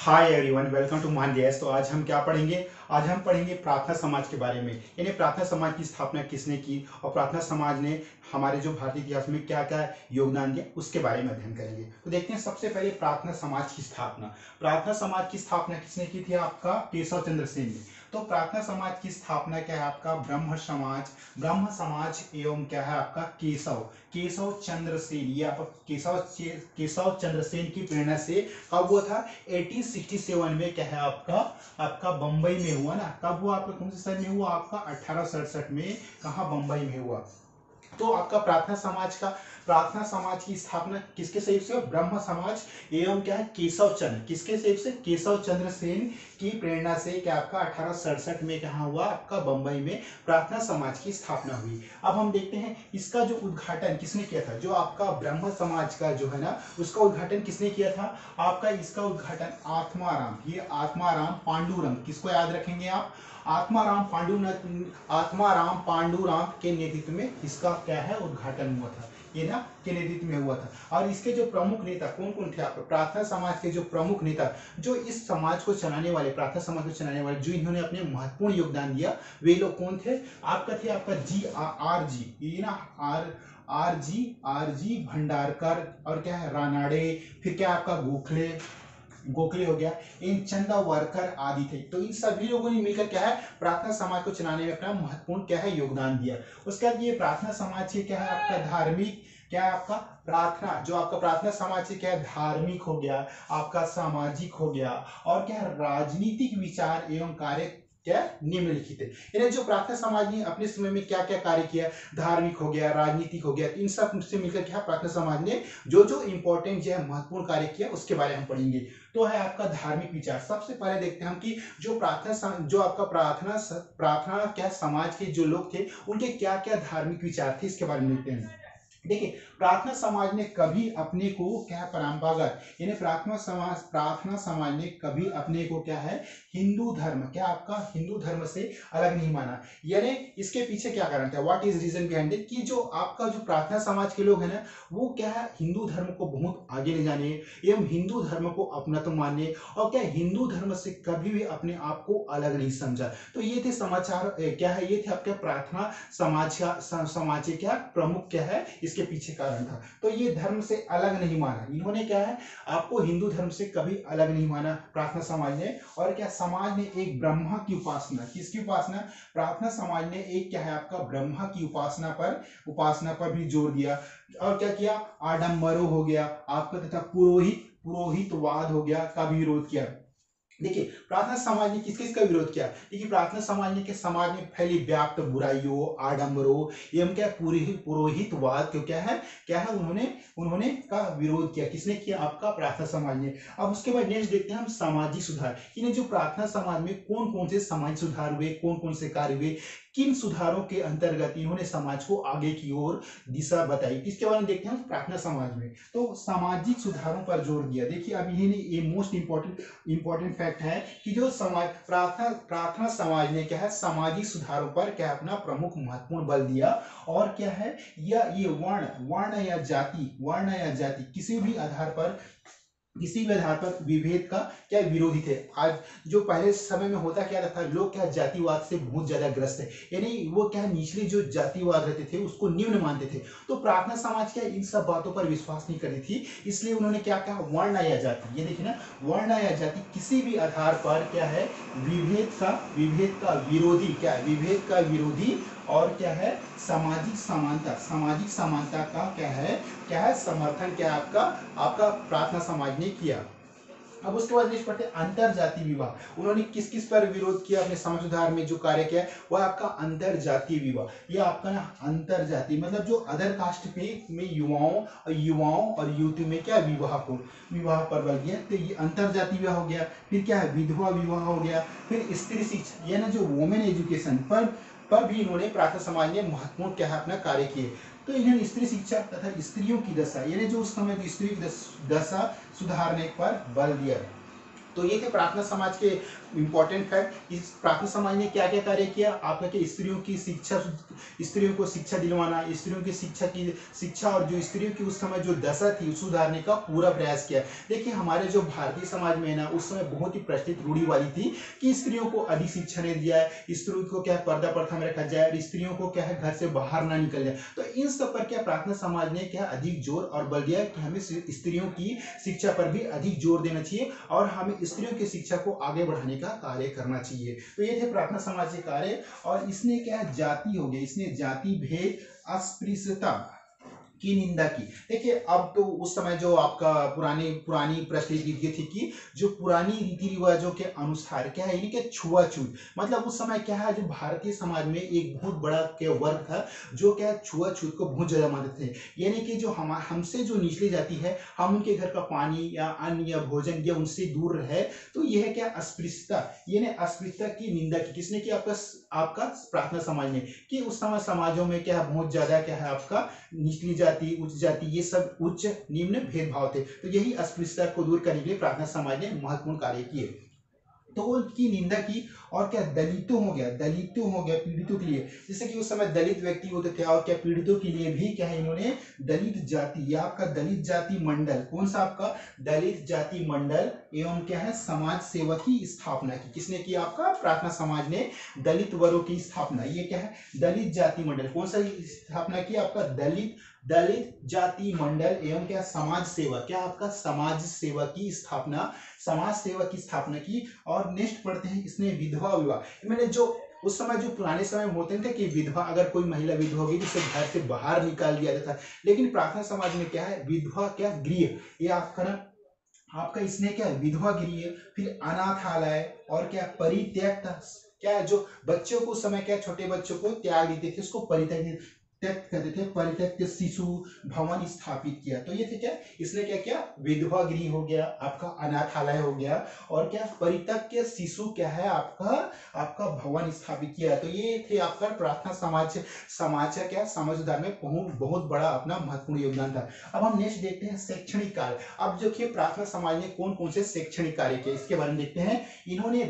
Hi everyone, welcome to Mandesh. तो आज हम क्या पढ़ेंगे? आज हम पढ़ेंगे प्रार्थना समाज के बारे में। यानी प्रार्थना समाज की स्थापना किसने की और प्रार्थना समाज ने हमारे जो भारतीय इतिहास में क्या क्या योगदान दिया उसके बारे में अध्ययन करेंगे। तो देखते हैं सबसे पहले प्रार्थना समाज की स्थापना। प्रार्थना समाज की स्थापना किसने की थी? आपका केशव चंद्र सेन ने। तो प्रार्थना समाज की स्थापना क्या है? आपका ब्रह्म समाज एवं क्या है? आपका केशव केशव चंद्र सेन। ये आपका केशव चंद्र सेन की प्रेरणा से कब हुआ था? 1867 में क्या है? आपका बंबई में हुआ ना। कब हुआ? आपका कौन से साल में हुआ? आपका 1867 में। कहा? बंबई में हुआ। तो आपका प्रार्थना समाज की स्थापना किसके सहयोग से? ब्रह्म समाज एवं क्या है? केशव चंद्र। किसके सहयोग से? केशव चंद्र सेन की प्रेरणा से क्या आपका 1867 में कहा हुआ? आपका बंबई में प्रार्थना समाज की स्थापना हुई। अब हम देखते हैं इसका जो उद्घाटन किसने किया था। जो आपका ब्रह्म समाज का जो है ना, उसका उद्घाटन किसने किया था? आपका इसका उद्घाटन आत्माराम, ये आत्माराम पांडुरंग। किसको याद रखेंगे आप? आत्माराम पांडुरंग के नेतृत्व में इसका क्या है? उद्घाटन हुआ था। ये ना के नेतृत्व में हुआ था। और इसके जो प्रमुख नेता कौन कौन थे? आपको प्रार्थना समाज के जो प्रमुख नेता, जो इस समाज को चलाने वाले, प्रार्थना समाज को चलाने वाले, जो इन्होंने अपने महत्वपूर्ण योगदान दिया, वे लोग कौन थे? आपका जी आर जी, ये ना आर जी भंडारकर, और क्या है? रानाडे, फिर क्या आपका गोखले हो गया, इन चंदा वर्कर आदि थे। तो इन सभी लोगों ने मिलकर क्या है? प्रार्थना समाज को चलाने में अपना महत्वपूर्ण क्या है? योगदान दिया। उसके बाद ये प्रार्थना समाज के क्या है? आपका धार्मिक क्या है? आपका प्रार्थना, जो आपका प्रार्थना समाज से क्या है? धार्मिक हो गया, आपका सामाजिक हो गया, और क्या है? राजनीतिक विचार एवं कार्य क्या निम्नलिखित है। यानी जो प्रार्थना समाज ने अपने समय में क्या क्या कार्य किया, धार्मिक हो गया, राजनीतिक हो गया, इन सब से मिलकर क्या प्रार्थना समाज ने जो जो इंपॉर्टेंट जो है महत्वपूर्ण कार्य किया उसके बारे में हम पढ़ेंगे। तो है आपका धार्मिक विचार। सबसे पहले देखते हैं हम कि जो आपका प्रार्थना क्या समाज के जो लोग थे उनके क्या क्या धार्मिक विचार थे, इसके बारे में देखते हैं। देखिए, प्रार्थना समाज ने कभी अपने को क्या है? परंपरागत, यानी प्रार्थना समाज ने कभी अपने को क्या है? हिंदू धर्म, क्या आपका हिंदू धर्म से अलग नहीं माना। यानी इसके पीछे क्या कारण था? What is reason behind it? कि जो आपका जो प्रार्थना समाज के लोग हैं ना, वो क्या है? हिंदू धर्म को बहुत आगे ले जाने एवं हिंदू धर्म को अपना तो मानने, और क्या हिंदू धर्म से कभी भी अपने आप को अलग नहीं समझा। तो ये थे क्या है? ये थे आपके प्रार्थना समाज के क्या प्रमुख क्या है? इसके पीछे कारण था। तो ये धर्म से अलग नहीं माना इन्होंने, क्या है? आपको हिंदू धर्म से कभी अलग नहीं माना प्रार्थना समाज ने। और क्या समाज ने एक ब्रह्मा की उपासना, किसकी उपासना? प्रार्थना समाज ने एक क्या है? आपका ब्रह्मा की उपासना पर भी जोर दिया। और क्या किया? आडम्बरों हो गया आपका, तथा पुरोहितवाद हो गया का भी विरोध किया। देखिए, प्रार्थना समाज ने किस किस का विरोध किया? देखिए, प्रार्थना समाज ने के समाज में फैली व्याप्त बुराइयों, आडंबरों एवं क्या पुरोहितवाद को क्या है उन्होंने का विरोध किया। किसने किया? आपका प्रार्थना समाज ने। अब उसके बाद नेक्स्ट देखते हैं हम सामाजिक सुधार। इन्हें जो प्रार्थना समाज में कौन कौन से सामाजिक सुधार हुए, कौन कौन से कार्य हुए, किन सुधारों के अंतर्गत इन्होंने समाज को आगे की ओर दिशा बताई, इसके बारे में देखते हैं प्रार्थना समाज में। तो सामाजिक सुधारों पर जोर दिया। देखिए, अब ये मोस्ट इंपॉर्टेंट फैक्ट है कि जो प्रार्थना समाज ने क्या है? सामाजिक सुधारों पर क्या अपना प्रमुख महत्वपूर्ण बल दिया। और क्या है? ये वर्ण या जाति किसी भी आधार पर विभेद का क्या विरोधी थे। आज जो पहले समय में होता क्या था, लोग क्या जातिवाद से बहुत ज्यादा ग्रस्त है, यानी वो क्या निचले जो जातिवाद रहते थे उसको निम्न मानते थे। तो प्रार्थना समाज क्या इन सब बातों पर विश्वास नहीं करती थी, इसलिए उन्होंने क्या कहा? वर्ण या जाति, ये देखिए ना, वर्ण या जाति किसी भी आधार पर क्या है? विभेद का विरोधी, क्या विभेद का विरोधी, और क्या है? सामाजिक समानता का क्या है समर्थन क्या आपका प्रार्थना समाज ने किया। अब उसके बाद नेक्स्ट पढ़ते हैं अंतर जाति विवाह। उन्होंने किस किस पर विरोध किया? अपने समाज सुधार में जो कार्य किया वह आपका अंतर जाति विवाह। ये आपका ना अंतर जाति मतलब जो अदर कास्ट पे में युवाओं और युवती में क्या विवाह पर बल दिया। तो ये अंतर जाति विवाह हो गया। फिर क्या है? विधवा विवाह हो गया। फिर स्त्री शिक्षा, ये ना जो वुमेन एजुकेशन पर भी इन्होंने प्रार्थना समाज ने महत्वपूर्ण क्या है? अपना कार्य किए। तो इन्होंने स्त्री शिक्षा तथा स्त्रियों की दशा, यानी जो उस समय की स्त्री की दशा सुधारने पर बल दिया। तो ये थे प्रार्थना समाज के इंपॉर्टेंट फैक्ट। इस प्रार्थना समाज ने क्या क्या कार्य किया आपका, कि स्त्रियों की शिक्षा, स्त्रियों को शिक्षा दिलवाना, स्त्रियों की शिक्षा और जो स्त्रियों की उस समय जो दशा थी सुधारने का पूरा प्रयास किया। देखिए हमारे जो भारतीय समाज में है ना, उस समय बहुत ही प्रचलित रूढ़ी वाली थी कि स्त्रियों को अधिक शिक्षा नहीं दिया है, स्त्रियों को क्या पर्दा प्रथा में रखा जाए और स्त्रियों को क्या है घर से बाहर ना निकल जाए। तो इन सब पर क्या प्रार्थना समाज ने क्या अधिक जोर और बल दिया कि हमें स्त्रियों की शिक्षा पर भी अधिक जोर देना चाहिए और हमें स्त्रियों की शिक्षा को आगे बढ़ाने का कार्य करना चाहिए। तो ये थे प्रार्थना समाज के कार्य। और इसने क्या जाति हो गया, इसने जाति भेद अस्पृश्यता की निंदा की। देखिए अब तो उस समय जो आपका पुरानी प्रचलित रीति थी कि जो पुरानी रीति रिवाजों के अनुसार क्या है इनके छुआछूत, मतलब उस समय क्या है जो भारतीय समाज में एक बहुत बड़ा क्या वर्ग था जो क्या छुआछूत को बहुत ज्यादा मानते थे, यानी कि जो हमसे जो निचली जाति है हम उनके घर का पानी या अन्न या भोजन या उनसे दूर रहे, तो यह क्या अस्पृश्यता, यानी अस्पृश्यता की निंदा की। किसने की? आपका प्रार्थना समाज ने। कि उस समय समाजों में क्या बहुत ज्यादा क्या है आपका निचली जाति उच्च जाति ये सब उच्च निम्न भेदभाव थे। तो यही अस्पृश्यता को दूर करने के लिए प्रार्थना समाज ने महत्वपूर्ण कार्य किए। तो उनकी निंदा की। और क्या दलितों हो गया पीड़ितों के लिए, जैसे कि उस समय दलित व्यक्ति होते थे और क्या पीड़ितों के लिए भी क्या है इन्होंने दलित जाति या आपका दलित जाति मंडल, कौन सा आपका दलित जाति मंडल एवं क्या है समाज सेवा की स्थापना की। किसने की? आपका प्रार्थना समाज ने दलित वर्गों की स्थापना। ये क्या है दलित जाति मंडल, कौन सा स्थापना की? आपका दलित जाति मंडल एवं क्या समाज सेवा, क्या आपका समाज सेवा की स्थापना की। और नेक्स्ट पढ़ते हैं इसने विधवा विवाह। मैंने जो उस समय जो पुराने समय में होते थे कि विधवा, अगर कोई महिला विधवा होगी तो उसे घर से बाहर निकाल दिया जाता, लेकिन प्रार्थना समाज में क्या है विधवा क्या गृह, ये आपका ना आपका इसने क्या विधवा गृह, फिर अनाथालय और क्या परित्यक्त, क्या जो बच्चों को उस समय क्या छोटे बच्चों को त्याग देते थे उसको परित्यक्त कहते थे, परित्यक्त शिशु भवन स्थापित किया। तो ये थे क्या इसने क्या किया विधवा गृह हो गया, आपका अनाथालय हो गया और क्या परित्यक्त शिशु क्या है आपका भवन स्थापित किया। तो ये थे आपका प्रार्थना समाज का क्या समाज सुधार में बहुत बड़ा अपना महत्वपूर्ण योगदान था। अब हम नेक्स्ट देखते हैं शैक्षणिक कार्य। अब देखिए प्रार्थना समाज ने कौन कौन से शैक्षणिक कार्य किए इसके बारे में देखते हैं। इन्होंने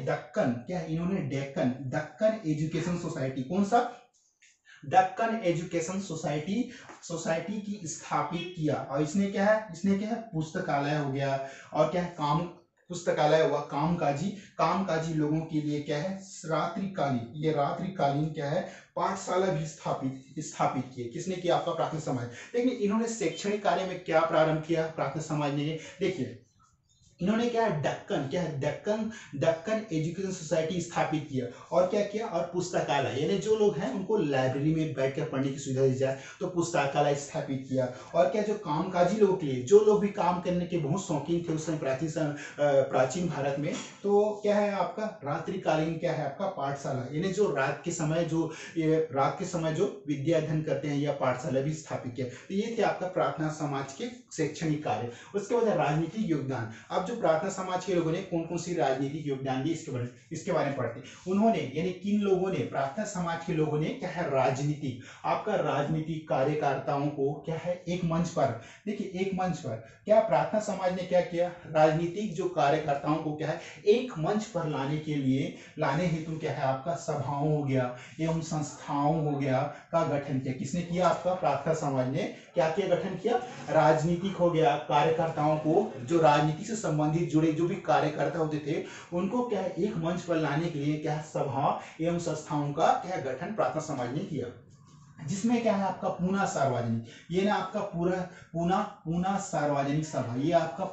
दक्कन एजुकेशन सोसाइटी, कौन सा दक्कन एजुकेशन सोसाइटी की स्थापित किया। और इसने क्या है पुस्तकालय हो गया और क्या है पुस्तकालय हुआ, कामकाजी लोगों के लिए क्या है रात्रिकालीन क्या है पाठशाला भी स्थापित किए। किसने किया? आपका प्रार्थना समाज। लेकिन इन्होंने शैक्षणिक कार्य में क्या प्रारंभ किया प्रार्थना समाज ने? देखिए इन्होंने क्या है दक्कन एजुकेशन सोसाइटी स्थापित किया और क्या किया और पुस्तकालय, यानी जो लोग हैं उनको लाइब्रेरी में बैठकर पढ़ने की सुविधा दी जाए तो पुस्तकालय स्थापित किया। और क्या जो कामकाजी लोगों के लिए, जो लोग भी काम करने के बहुत शौकीन थे उस समय प्राचीन भारत में, तो क्या है आपका रात्रिकालीन क्या है आपका पाठशाला, यानी जो रात के समय जो विद्या अध्ययन करते हैं या पाठशाला भी स्थापित किया। तो ये थे आपका प्रार्थना समाज के शैक्षणिक कार्य। उसके बाद राजनीतिक योगदान। अब जो प्रार्थना समाज के लोगों ने कौन कौन सी राजनीतिक योगदान दिए इसके बारे में पढ़ते हैं। उन्होंने यानी किन लोगों ने, प्रार्थना समाज के लोगों ने क्या है राजनीतिक कार्यकर्ताओं को क्या है एक मंच पर, देखिए एक मंच पर क्या प्रार्थना समाज ने क्या किया, राजनीतिक जो कार्यकर्ताओं को क्या है एक मंच पर लाने हेतु क्या है आपका सभाओं हो गया एवं संस्थाओं हो गया का गठन किया। किसने किया? आपका प्रार्थना समाज ने क्या किया गठन किया? राजनीतिक हो गया कार्यकर्ताओं को, जो राजनीति से संबंधित जुड़े जो भी कार्यकर्ता होते थे उनको क्या है एक मंच पर लाने के लिए क्या सभा एवं संस्थाओं का क्या गठन प्रार्थना समाज ने किया, जिसमें क्या है आपका पूना सार्वजनिक, ये ना आपका पूना सार्वजनिक सभा, ये आपका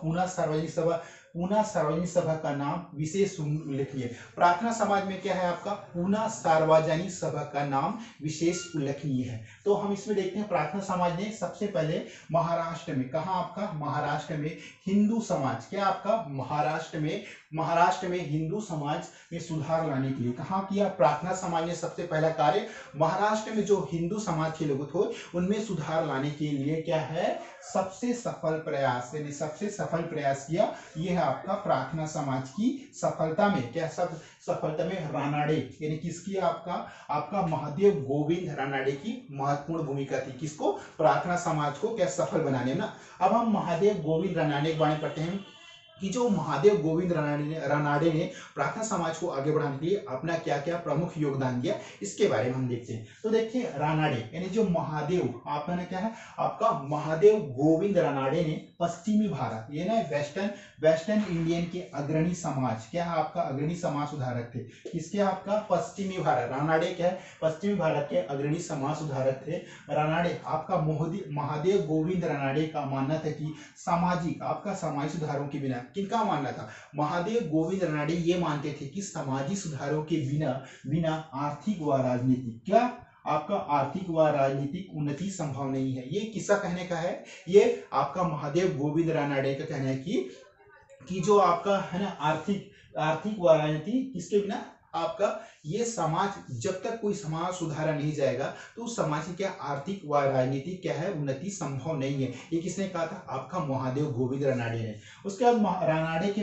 पूना सार्वजनिक सभा का नाम विशेष उल्लेखनीय। प्रार्थना समाज में क्या है आपका पूना सार्वजनिक सभा का नाम विशेष उल्लेखनीय है। तो हम इसमें देखते हैं प्रार्थना समाज ने सबसे पहले महाराष्ट्र में, कहा आपका महाराष्ट्र में हिंदू समाज, क्या आपका महाराष्ट्र में हिंदू समाज में सुधार लाने के लिए कहा किया प्रार्थना समाज ने सबसे पहला कार्य महाराष्ट्र में जो हिंदू समाज के लोग थे उनमें सुधार लाने के लिए क्या है सबसे सफल प्रयास किया। यह है आपका प्रार्थना समाज की सफलता में क्या सफलता में रानाडे यानी किसकी आपका महादेव गोविंद रानाडे की महत्वपूर्ण भूमिका थी। किसको? प्रार्थना समाज को क्या सफल बनाने में ना। अब हम महादेव गोविंद रानाडे के बारे में पढ़ते हैं। कि जो महादेव गोविंद रानाडे ने प्रार्थना समाज को आगे बढ़ाने के लिए अपना क्या क्या प्रमुख योगदान दिया, इसके बारे में हम देखते हैं। तो देखिए रानाडे यानी जो महादेव आपका ना क्या है, आपका महादेव गोविंद रानाडे ने पश्चिमी भारत ये ना वेस्टर्न इंडियन के अग्रणी समाज क्या है, आपका अग्रणी समाज सुधारक थे। किसके, आपका पश्चिमी भारत, रानाडे क्या है पश्चिमी भारत के अग्रणी समाज सुधारक थे। रानाडे आपका महादेव गोविंद रानाडे का मानना था कि सामाजिक आपका सामाजिक सुधारों के बिना, किनका मानना था, महादेव गोविंद रानाडे ये मानते थे कि सामाजिक सुधारों के बिना आर्थिक व राजनीतिक क्या, आपका आर्थिक व राजनीतिक उन्नति संभव नहीं है। ये किसका कहने का है, ये आपका महादेव गोविंद रानाडे का कहना है कि जो आपका है ना आर्थिक व राजनीति किसके बिना, आपका ये समाज जब तक कोई समाज सुधारा नहीं जाएगा तो उस समाज की क्या आर्थिक व राजनीतिक क्या है उन्नति संभव नहीं है। ये किसने कहा था, आपका महादेव गोविंद रानाडे ने। उसके बाद रानाडे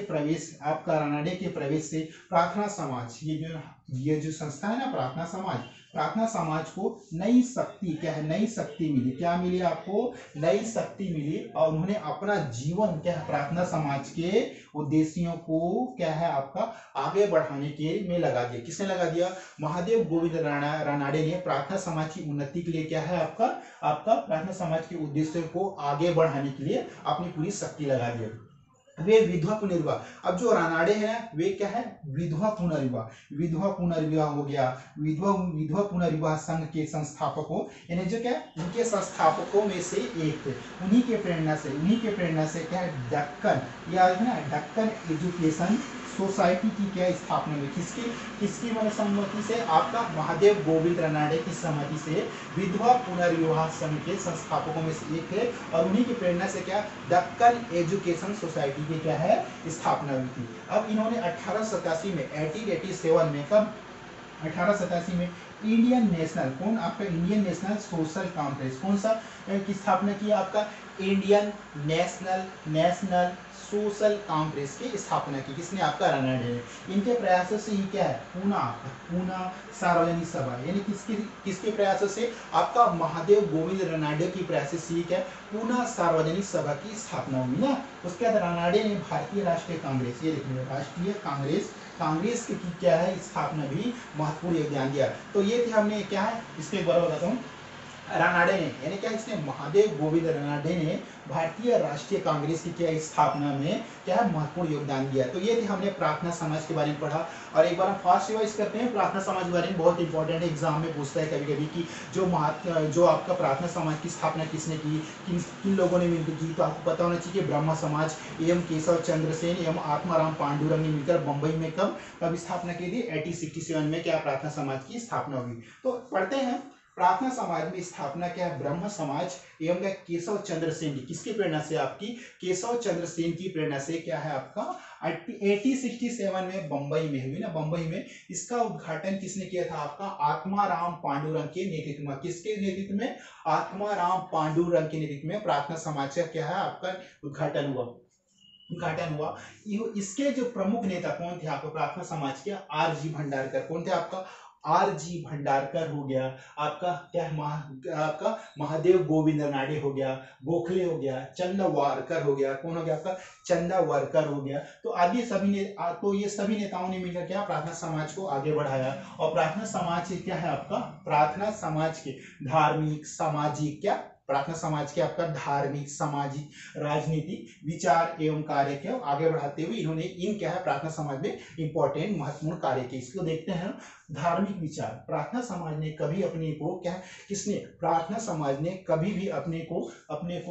के प्रवेश से प्रार्थना समाज ये जो संस्था है ना प्रार्थना समाज को नई शक्ति क्या है, नई शक्ति मिली। क्या मिली आपको, नई शक्ति मिली और उन्होंने अपना जीवन क्या है प्रार्थना समाज के उद्देश्यों को क्या है आपका आगे बढ़ाने के में लगा दिया। किसने लगा दिया, महादेव गोविंद रानाडे ने प्रार्थना समाज की उन्नति के लिए क्या है आपका प्रार्थना समाज के उद्देश्यों को आगे बढ़ाने के लिए अपनी पूरी शक्ति लगा दिया। वे विधवा पुनर्विवाह, अब जो रानाडे है वे क्या है विधवा पुनर्विवाह हो गया, विधवा पुनर्विवाह संघ के संस्थापकों यानी जो क्या उनके संस्थापकों में से एक थे। उन्हीं के प्रेरणा से क्या है दक्कन एजुकेशन सोसाइटी की क्या स्थापना हुई, किसकी सम्मति से, आपका महादेव गोविंद रानाडे की सम्मति से विधवा पुनर्विवाह संघ के संस्थापकों में से एक है और उन्हीं की प्रेरणा से क्या दक्कन एजुकेशन सोसाइटी की क्या है स्थापना हुई थी। अब इन्होंने 1887 में 1887 में कब 1887 में इंडियन नेशनल सोशल कॉन्फ्रेंस कौन सा की स्थापना की, आपका इंडियन नेशनल सोशल कॉन्फ्रेंस की स्थापना की। किसने, आपका रानाडे ने। इनके प्रयासों से ही क्या है पूना सार्वजनिक सभा यानी किसके प्रयासों से, आपका महादेव गोविंद रानाडे की प्रयासों से क्या पूना सार्वजनिक सभा की स्थापना हुई ना। उसके बाद रानाडे ने भारतीय राष्ट्रीय कांग्रेस, ये देखिए राष्ट्रीय कांग्रेस की क्या है स्थापना भी महत्वपूर्ण योगदान दिया। तो ये थे हमने क्या है इसके बारे में बताता हूँ। रानाडे ने यानी क्या इसने महादेव गोविंद रानाडे ने भारतीय राष्ट्रीय कांग्रेस की क्या स्थापना में क्या है महत्वपूर्ण योगदान दिया। तो ये थे हमने प्रार्थना समाज के बारे में पढ़ा। और एक बार हम फास्ट रिवाइज करते हैं प्रार्थना समाज के बारे में, बहुत इंपॉर्टेंट है, एग्जाम में पूछता है कभी कभी कि जो आपका प्रार्थना समाज की स्थापना किसने की, किन लोगों ने मिलकर की। तो आपको पता होना चाहिए कि ब्रह्म समाज एवं केशव चंद्र सेन एवं आत्माराम पांडुरंग ने मिलकर बंबई में कब स्थापना की थी, 1867 में क्या प्रार्थना समाज की स्थापना हुई। तो पढ़ते हैं प्रार्थना समाज में स्थापना क्या है, ब्रह्म समाज एवं क्या केशव चंद्र सेन की, किसकी प्रेरणा से, आपकी केशव चंद्र सेन की प्रेरणा से क्या है आपका 1867 में बंबई में हुई ना। बंबई में इसका उद्घाटन किसने किया था, आपका आत्माराम पांडुरंग के नेतृत्व में। किसके नेतृत्व में, आत्माराम पांडुरंग के नेतृत्व में प्रार्थना समाज का क्या है आपका उद्घाटन हुआ। इसके जो प्रमुख नेता कौन थे आपको प्रार्थना समाज के, आर.जी. भंडारकर। कौन थे आपका, आर.जी. भंडारकर हो गया, आपका क्या आपका महादेव गोविंद रानाडे हो गया, गोखले हो गया, चंदावरकर हो गया। कौन हो गया आपका, चंदावरकर हो गया। तो आदि ये सभी नेताओं ने मिलकर क्या प्रार्थना समाज को आगे बढ़ाया। और प्रार्थना समाज क्या है आपका, प्रार्थना समाज के धार्मिक सामाजिक क्या प्रार्थना समाज के आपका धार्मिक सामाजिक राजनीतिक विचार एवं कार्य को आगे बढ़ाते हुए इन्होंने क्या है प्रार्थना समाज में इंपॉर्टेंट महत्वपूर्ण कार्य किए। इसको देखते हैं धार्मिक विचार। प्रार्थना समाज ने कभी अपने को प्रार्थना समाज ने कभी भी अपने को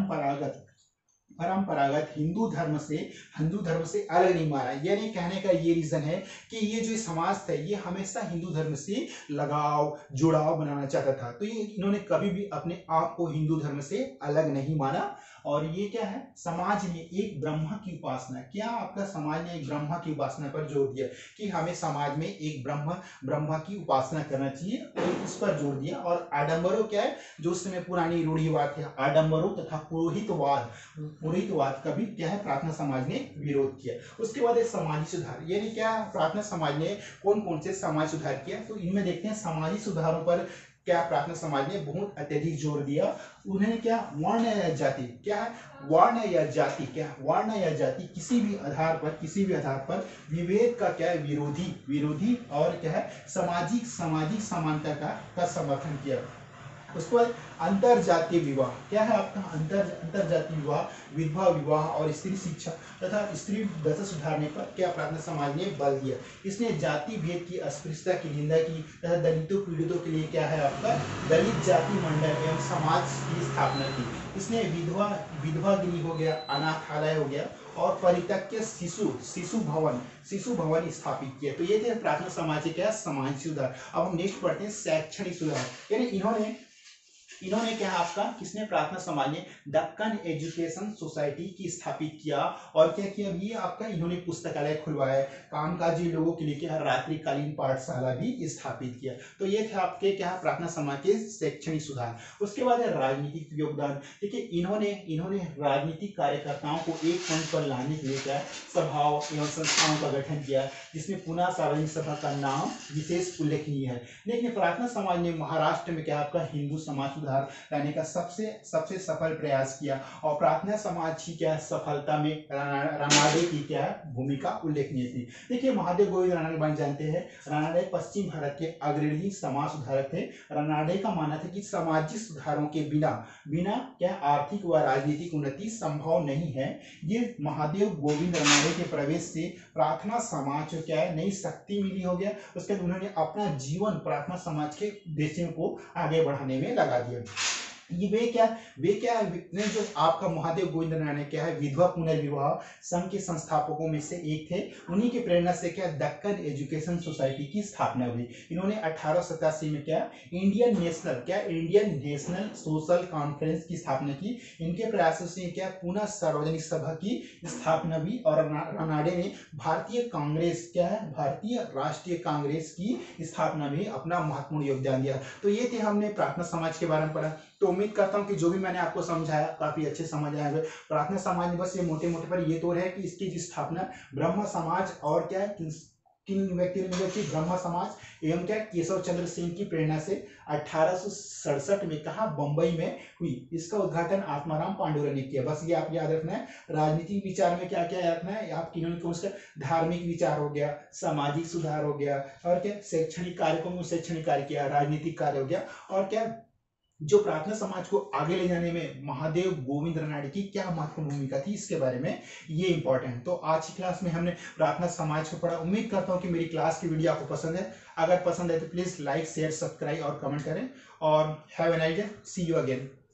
परंपरागत हिंदू धर्म से अलग नहीं माना। यानी कहने का ये रीजन है कि ये जो समाज था ये हमेशा हिंदू धर्म से जुड़ाव बनाना चाहता था। तो ये इन्होंने कभी भी अपने आप को हिंदू धर्म से अलग नहीं माना। और ये क्या है, समाज ने एक ब्रह्मा की उपासना, क्या आपका समाज ने एक ब्रह्मा की उपासना पर जोर दिया कि हमें समाज में एक ब्रह्मा की उपासना करना चाहिए, और इस पर जोर दिया। और आडंबरों क्या है, जो उस समय पुरानी रूढ़िवाद थे, आडंबरों तथा पुरोहितवाद का भी क्या है प्रार्थना समाज ने विरोध किया। उसके बाद सामाजिक सुधार, यानी क्या प्रार्थना समाज ने कौन कौन से समाज सुधार किया। तो इनमें देखते हैं सामाजिक सुधारों पर क्या प्रार्थना समाज ने बहुत अत्यधिक जोर दिया। उन्होंने क्या वर्ण या जाति, क्या है वर्ण या जाति, क्या वर्ण या जाति किसी भी आधार पर विभेद का क्या है विरोधी और क्या है सामाजिक समानता का समर्थन किया। उसके बाद अंतर जातीय विवाह, क्या है आपका अंतर जातीय विवाह, विधवा विवाह और स्त्री शिक्षा तथा स्त्री दशा सुधारने पर क्या प्रार्थना समाज ने बल दिया। इसने जाति भेद की अस्पृश्यता की निंदा की तथा दलितों पीड़ितों के लिए क्या है आपका दलित जाति मंडल एवं समाज की स्थापना की। इसने विधवा गृह हो गया, अनाथालय हो गया और परित्यक्त शिशु भवन स्थापित किए। तो ये थे प्रार्थना समाज के क्या समाज सुधार। अब हम नेक्स्ट पढ़ते हैं शैक्षणिक सुधार। यानी इन्होंने क्या आपका किसने प्रार्थना समाज ने दक्कन एजुकेशन सोसाइटी की स्थापित किया और क्या किया ये आपका इन्होंने पुस्तकालय खुलवाया, कामकाजी लोगों के लिए क्या रात्रिकालीन पाठशाला भी स्थापित किया। तो ये थे आपके क्या प्रार्थना समाज के शैक्षणिक सुधार। उसके बाद है राजनीतिक योगदान। देखिए इन्होंने राजनीतिक कार्यकर्ताओं को एक मंच पर लाने के लिए क्या सभाओं एवं संस्थाओं का गठन किया, जिसमें पुनः सार्वजनिक सभा का नाम विशेष उल्लेखनीय है। लेकिन प्रार्थना समाज ने महाराष्ट्र में क्या आपका हिंदू समाज लाने का सबसे सफल प्रयास किया और प्रार्थना समाज की क्या सफलता में रानाडे की क्या भूमिका उल्लेखनीय थी। देखिए महादेव गोविंद रानाडे बन जानते हैं, रानाडे पश्चिम भारत के अग्रणी समाज सुधारक थे। रानाडे का मानना था कि सामाजिक सुधारों के बिना क्या आर्थिक व राजनीतिक उन्नति संभव नहीं है। ये महादेव गोविंद रानाडे के प्रवेश से प्रार्थना समाज को क्या नई शक्ति मिली हो गया। उसके बाद उन्होंने अपना जीवन प्रार्थना समाज के उद्देश्यों को आगे बढ़ाने में लगा दिया। ये वे क्या जो आपका महादेव गोविंद रानाडे क्या है विधवा पुनर्विवाह संघ के संस्थापकों में से एक थे। उन्हीं की प्रेरणा से क्या दक्कन एजुकेशन सोसाइटी की स्थापना हुई। इन्होंने 1887 में क्या इंडियन नेशनल सोशल कॉन्फ्रेंस की स्थापना की। इनके प्रयासों से क्या पुनः सार्वजनिक सभा की स्थापना हुई और रानाडे ने भारतीय राष्ट्रीय कांग्रेस की स्थापना में अपना महत्वपूर्ण योगदान दिया। तो ये थे हमने प्रार्थना समाज के बारे में पढ़ा। तो उम्मीद करता हूं कि जो भी मैंने आपको समझाया काफी अच्छे समझ आए होंगे। प्रार्थना समाज में बस ये मोटे पर ये तो है कि इसकी जो स्थापना ब्रह्म समाज और क्या किन व्यक्तियों ने की ब्रह्म समाज एवं क्या केशव चंद्र सेन की प्रेरणा से 1867 में कहा बंबई में हुई। इसका उद्घाटन आत्माराम पांडुरंग ने किया। बस ये आप याद रखना है। राजनीतिक विचार में क्या याद रखना है आप किन्होंने कौन सा धार्मिक विचार हो गया, सामाजिक सुधार हो गया और क्या शैक्षणिक कार्यक्रम में शैक्षणिक कार्य किया, राजनीतिक कार्य हो गया और क्या जो प्रार्थना समाज को आगे ले जाने में महादेव गोविंद रानाडे की क्या महत्वपूर्ण भूमिका थी इसके बारे में ये इंपॉर्टेंट। तो आज की क्लास में हमने प्रार्थना समाज को पढ़ा। उम्मीद करता हूं कि मेरी क्लास की वीडियो आपको पसंद है। अगर पसंद है तो प्लीज लाइक शेयर सब्सक्राइब और कमेंट करें और have a nice day, see you again.